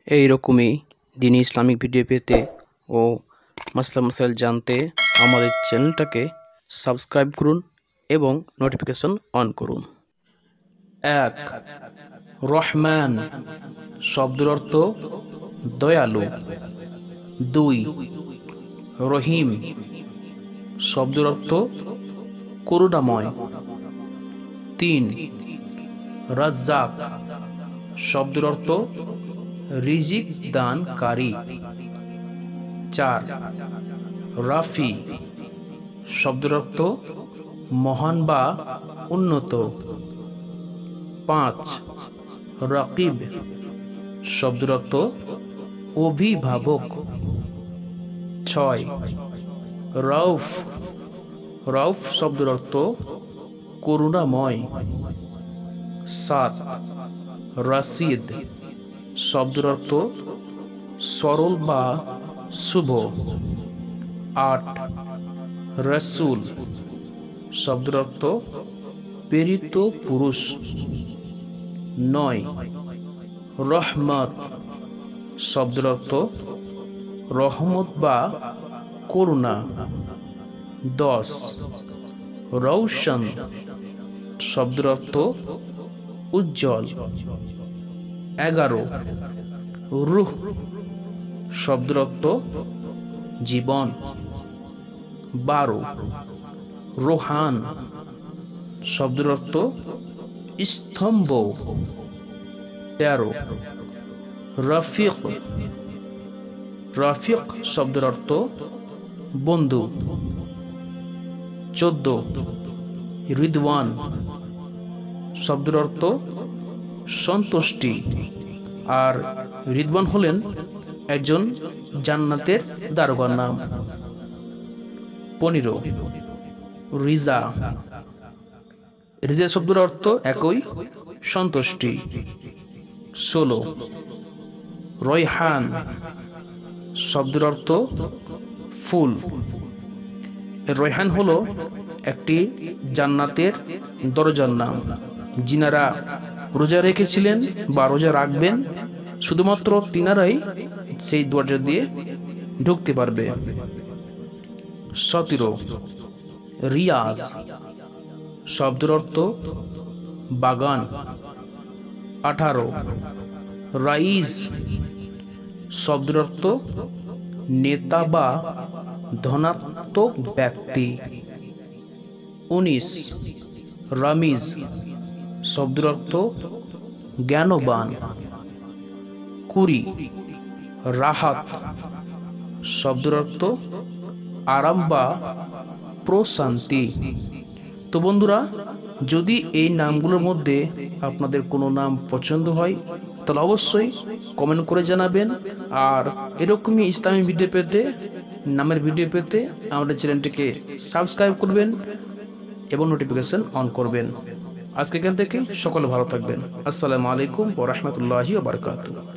এই রকমই দিনী ইসলামিক ভিডিও পেতে ও মাসলা মাসাইল জানতে আমাদের চ্যানেলটাকে সাবস্ক্রাইব করুন এবং নোটিফিকেশন অন করুন। 1. রহমান শব্দের অর্থ দয়ালু। 2. রহিম শব্দের অর্থ করুণাময়। 3. রাজ্জাক শব্দের অর্থ রিজিক দানকারী। 4. রাফি শব্দের অর্থ মহান বা উন্নত। 5. রাকিব শব্দের অর্থ অভিভাবক। 6. রউফ রউফ শব্দের অর্থ করুণাময়। 7. রশিদ শব্দের অর্থ সরল বা শুভ। 8. রসুল শব্দের অর্থ প্রেরিত পুরুষ। 9. রহমত শব্দের অর্থ রহমত বা করুণা। 10. রৌশন শব্দের অর্থ উজ্জ্বল। 11. রূহ শব্দের অর্থ জীবন। 12. রোহান শব্দের অর্থ স্তম্ভ। 13. রফিক রফিক শব্দের অর্থ বন্ধু। 14. রিদওয়ান শব্দের অর্থ সন্তুষ্টি, আর রিদওয়ান হলেন একজন জান্নাতের দারোগার নাম। 15. রিজা রিজা শব্দের অর্থ একই সন্তুষ্টি। 16. রয়হান শব্দের অর্থ ফুল। রয়হান হলো একটি জান্নাতের দরজার নাম। যিনারা রোজা রেখেছিলেন বা রোজা রাখবেন শুধুমাত্র তিনারাই সেই দরজা দিয়ে ঢুকতে পারবে। 17. রিয়াজ শব্দের অর্থ বাগান। 18. রাইস শব্দের অর্থ নেতা বা ধনাত্মক ব্যক্তি। 19. রামিজ শব্দের অর্থ জ্ঞানবান। 20. রাহাত শব্দের অর্থ আরাম বা প্রশান্তি। তো বন্ধুরা, যদি এই নামগুলোর মধ্যে আপনাদের কোনো নাম পছন্দ হয় তাহলে অবশ্যই কমেন্ট করে জানাবেন। আর এরকমই ইসলামী ভিডিও পেতে, নামের ভিডিও পেতে আমাদের চ্যানেলটিকে সাবস্ক্রাইব করবেন এবং নোটিফিকেশন অন করবেন। আজকে এখান থেকে সকলে ভালো থাকবেন। আসসালামু আলাইকুম ওয়া রাহমাতুল্লাহি ওয়া বারাকাতুহু।